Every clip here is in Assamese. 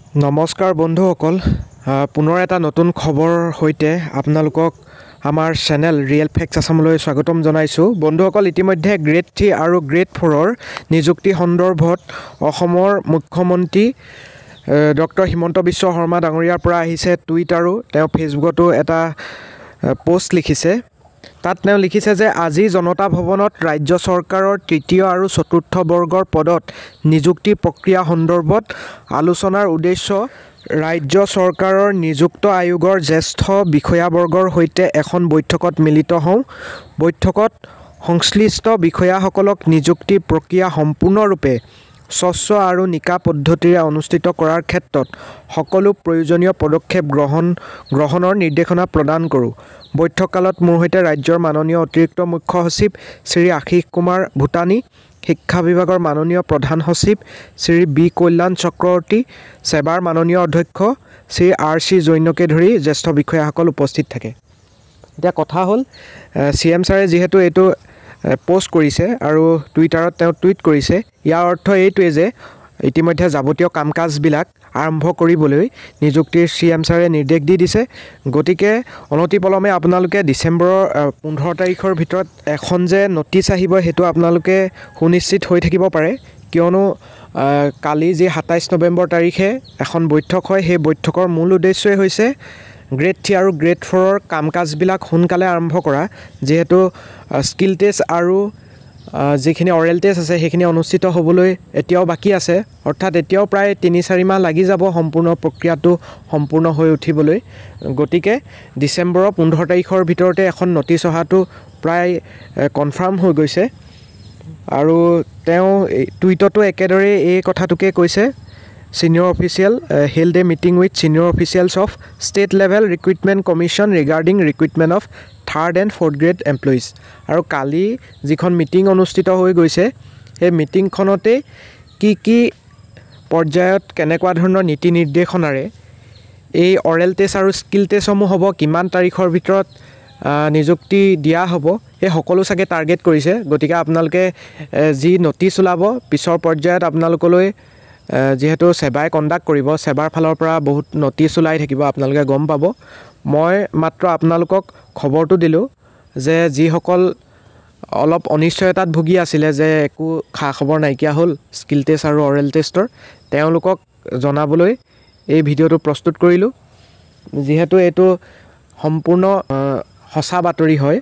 নমস্কাৰ বন্ধুসকল, পুনৰ এটা নতুন খবৰ সৈতে আপোনালোকক আমাৰ চেনেল ৰিয়েল ফেক্টছ আসামলৈ স্বাগতম জনাইছোঁ। বন্ধুসকল, ইতিমধ্যে গ্ৰেড 3 আৰু গ্ৰেড 4ৰ নিযুক্তি সন্দৰ্ভত অসমৰ মুখ্যমন্ত্ৰী ডক্টৰ হিমন্ত বিশ্ব শৰ্মা ডাঙৰীয়াৰ পৰা আহিছে টুইট, আৰু তেওঁ ফেচবুকতো এটা পোষ্ট লিখিছে। তাত তেওঁ লিখিছে যে আজি জনতা ভৱনত ৰাজ্য চৰকাৰৰ তৃতীয় আৰু চতুৰ্থ বৰ্গৰ পদত নিযুক্তি প্ৰক্ৰিয়া সন্দৰ্ভত আলোচনাৰ উদ্দেশ্য ৰাজ্য চৰকাৰৰ নিযুক্ত আয়োগৰ জ্যেষ্ঠ বিষয়াবৰ্গৰ সৈতে এখন বৈঠকত মিলিত হওঁ। বৈঠকত সংশ্লিষ্ট বিষয়াসকলক নিযুক্তি প্ৰক্ৰিয়া সম্পূৰ্ণৰূপে স্বচ্ছ আৰু নিকা পদ্ধতিৰে অনুষ্ঠিত কৰাৰ ক্ষেত্ৰত সকলো প্ৰয়োজনীয় পদক্ষেপ গ্ৰহণৰ নিৰ্দেশনা প্ৰদান কৰোঁ। বৈঠককালত মোৰ সৈতে ৰাজ্যৰ মাননীয় অতিৰিক্ত মুখ্য সচিব শ্ৰী আশীষ কুমাৰ ভূটানী, শিক্ষা বিভাগৰ মাননীয় প্ৰধান সচিব শ্ৰী বি কল্যাণ চক্ৰৱৰ্তী, সেবাৰ মাননীয় অধ্যক্ষ শ্ৰী R.C. জৈনকে ধৰি জ্যেষ্ঠ বিষয়াসকল উপস্থিত থাকে। এতিয়া কথা হ'ল, CM ছাৰে যিহেতু এইটো পোষ্ট কৰিছে আৰু টুইটাৰত তেওঁ টুইট কৰিছে, ইয়াৰ অৰ্থ এইটোৱে যে ইতিমধ্যে যাৱতীয় কাম কাজবিলাক আৰম্ভ কৰিবলৈ নিযুক্তিৰ CM ছাৰে নিৰ্দেশ দি দিছে। গতিকে অনতিপলমে আপোনালোকে ডিচেম্বৰৰ 15 তাৰিখৰ ভিতৰত এখন যে নটিচ আহিব সেইটো আপোনালোকে সুনিশ্চিত হৈ থাকিব পাৰে, কিয়নো কালি যি 27 নৱেম্বৰ তাৰিখে এখন বৈঠক হয়, সেই বৈঠকৰ মূল উদ্দেশ্যই হৈছে গ্ৰেড 3 আৰু গ্ৰেড 4ৰ কাম কাজবিলাক সোনকালে আৰম্ভ কৰা। যিহেতু স্কিল টেষ্ট আৰু যিখিনি অৰেল টেষ্ট আছে সেইখিনি অনুষ্ঠিত হ'বলৈ এতিয়াও বাকী আছে, অৰ্থাৎ এতিয়াও প্ৰায় 3-4 মাহ লাগি যাব সম্পূৰ্ণ প্ৰক্ৰিয়াটো সম্পূৰ্ণ হৈ উঠিবলৈ। গতিকে ডিচেম্বৰৰ 15 তাৰিখৰ ভিতৰতে এখন নটিচ অহাটো প্ৰায় কনফাৰ্ম হৈ গৈছে। আৰু তেওঁ টুইটতো একেদৰে এই কথাটোকে কৈছে, Senior official held a meeting with senior officials of state level recruitment commission regarding recruitment of 3rd and 4th grade employees. আৰু কালি যিখন মিটিং অনুষ্ঠিত হৈ গৈছে সেই মিটিংখনতে কি পৰ্যায়ত কেনেকুৱা ধৰণৰ নীতি নিৰ্দেশনাৰে এই অৰেল টেষ্ট আৰু স্কিল টেষ্টসমূহ হ'ব, কিমান তাৰিখৰ ভিতৰত নিযুক্তি দিয়া হ'ব, সেই সকলো চাগে টাৰ্গেট কৰিছে। গতিকে আপোনালোকে যি নটিচ ওলাব পিছৰ পৰ্যায়ত আপোনালোকলৈ, যিহেতু সেবাই কণ্ডাক্ট কৰিব, সেবাৰ ফালৰ পৰা বহুত নটিচ ওলাই থাকিব, আপোনালোকে গম পাব। মই মাত্ৰ আপোনালোকক খবৰটো দিলোঁ যে যিসকল অলপ অনিশ্চয়তাত ভুগি আছিলে যে একো খা খবৰ নাইকিয়া হ'ল স্কিল টেষ্ট আৰু অৰেল টেষ্টৰ, তেওঁলোকক জনাবলৈ এই ভিডিঅ'টো প্ৰস্তুত কৰিলোঁ। যিহেতু এইটো সম্পূৰ্ণ সঁচা বাতৰি হয়,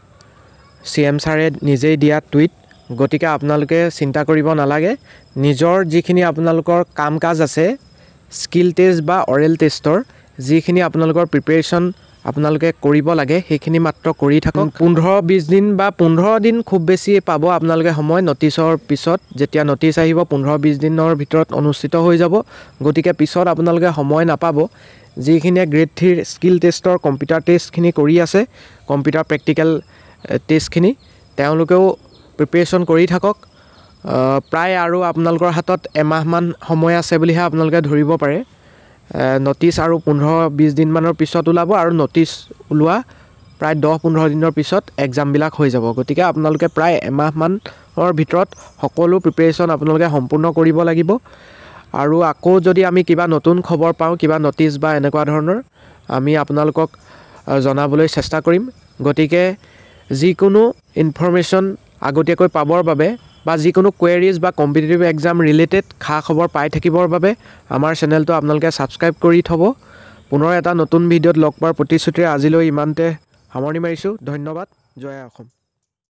CM ছাৰে নিজেই দিয়া টুইট, গতিকে আপোনালোকে চিন্তা কৰিব নালাগে। নিজৰ যিখিনি আপোনালোকৰ কাম কাজ আছে স্কিল টেষ্ট বা অৰেল টেষ্টৰ, যিখিনি আপোনালোকৰ প্ৰিপেৰেশ্যন আপোনালোকে কৰিব লাগে সেইখিনি মাত্ৰ কৰি থাকক। 15-20 দিন বা 15 দিন খুব বেছি পাব আপোনালোকে সময়। নটিচৰ পিছত যেতিয়া নটিচ আহিব 15-20 দিনৰ ভিতৰত অনুষ্ঠিত হৈ যাব। গতিকে পিছত আপোনালোকে সময় নাপাব। যিখিনিয়ে গ্ৰেড 3 স্কিল টেষ্টৰ কম্পিউটাৰ টেষ্টখিনি কৰি আছে, কম্পিউটাৰ প্ৰেক্টিকেল টেষ্টখিনি, তেওঁলোকেও প্ৰিপেৰেশ্যন কৰি থাকক। প্ৰায় আৰু আপোনালোকৰ হাতত এমাহমান সময় আছে বুলিহে আপোনালোকে ধৰিব পাৰে। নটিচ আৰু 15-20 দিনমানৰ পিছত ওলাব, আৰু নটিচ ওলোৱা প্ৰায় 10-15 দিনৰ পিছত এক্সামবিলাক হৈ যাব। গতিকে আপোনালোকে প্ৰায় এমাহমানৰ ভিতৰত সকলো প্ৰিপেৰেশ্যন আপোনালোকে সম্পূৰ্ণ কৰিব লাগিব। আৰু আকৌ যদি আমি কিবা নতুন খবৰ পাওঁ, কিবা নটিচ বা এনেকুৱা ধৰণৰ, আমি আপোনালোকক জনাবলৈ চেষ্টা কৰিম। গতিকে যিকোনো ইনফৰমেশ্যন আগতীয়াকৈ পাবৰ বাবে বা যিকোনো কুৱেৰিজ বা কম্পিটিটিভ এক্সাম ৰিলেটেড খা খবৰ পাই থাকিবৰ বাবে আমাৰ চেনেলটো আপোনালোকে ছাবস্ক্ৰাইব কৰি থ'ব। পুনৰ এটা নতুন ভিডিঅ'ত লগ পোৱাৰ প্ৰতিশ্ৰুতিৰে আজিলৈ ইমানতে সামৰণি মাৰিছোঁ। ধন্যবাদ। জয় অসম।